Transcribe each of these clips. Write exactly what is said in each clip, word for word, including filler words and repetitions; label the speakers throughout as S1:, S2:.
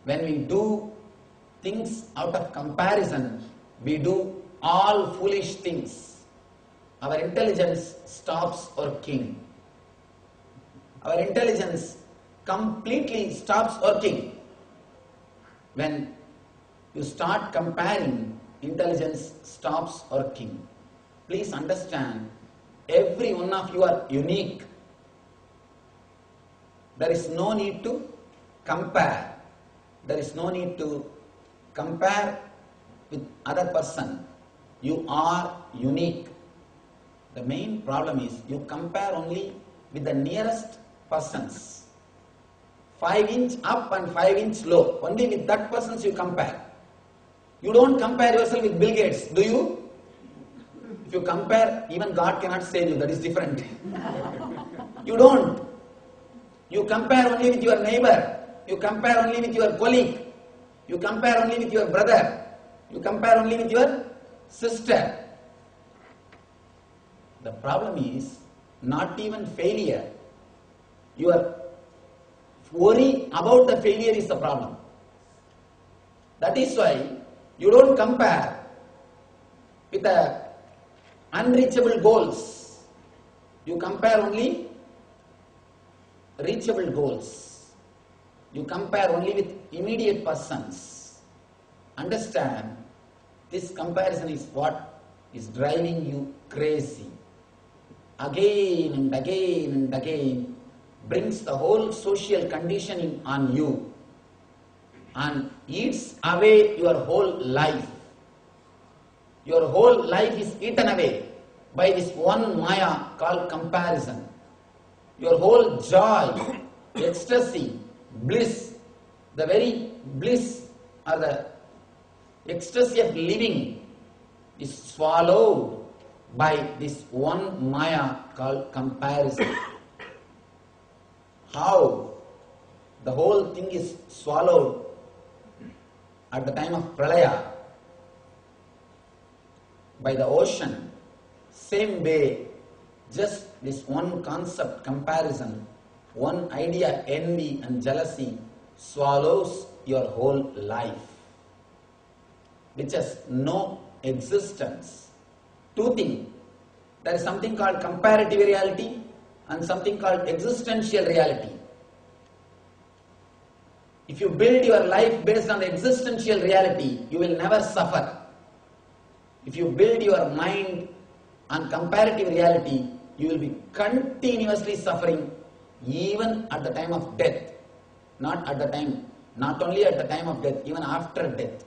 S1: when we do things out of comparison, we do all foolish things. Our intelligence stops working. Our intelligence completely stops working. When you start comparing, intelligence stops working. Please understand, every one of you are unique. There is no need to compare. There is no need to compare with other person. You are unique. The main problem is you compare only with the nearest persons. Five inch up and five inch low. Only with that persons you compare. You don't compare yourself with Bill Gates, do you? If you compare, even God cannot save you. That is different. You don't. You compare only with your neighbor. You compare only with your colleague. You compare only with your brother. You compare only with your sister. The problem is not even failure. Your worry about the failure is the problem. That is why you don't compare with the unreachable goals. You compare only reachable goals. You compare only with immediate persons. Understand, this comparison is what is driving you crazy. Again and again and again brings the whole social conditioning on you and eats away your whole life. Your whole life is eaten away by this one maya called comparison. Your whole joy, ecstasy, bliss, the very bliss or the ecstasy of living is swallowed by this one maya called comparison. How the whole thing is swallowed at the time of Pralaya by the ocean. Same way, just this one concept, comparison, one idea, envy and jealousy swallows your whole life, which has no existence. Two things. There is something called comparative reality and something called existential reality. If you build your life based on the existential reality, you will never suffer. If you build your mind on comparative reality, you will be continuously suffering even at the time of death. Not at the time, not only at the time of death, even after death.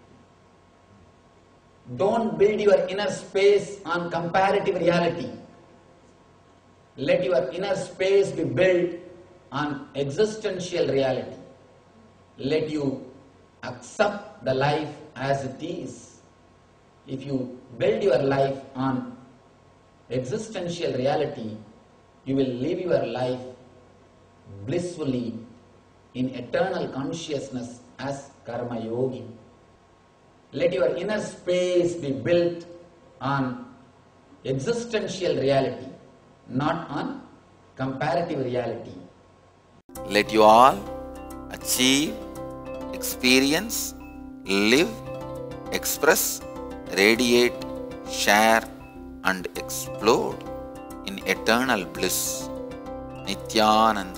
S1: Don't build your inner space on comparative reality. Let your inner space be built on existential reality. Let you accept the life as it is. If you build your life on existential reality, you will live your life blissfully in eternal consciousness as Karma Yogi. Let your inner space be built on existential reality, not on comparative reality.
S2: Let you all achieve, experience, live, express, radiate, share and explode in eternal bliss. Nityananda.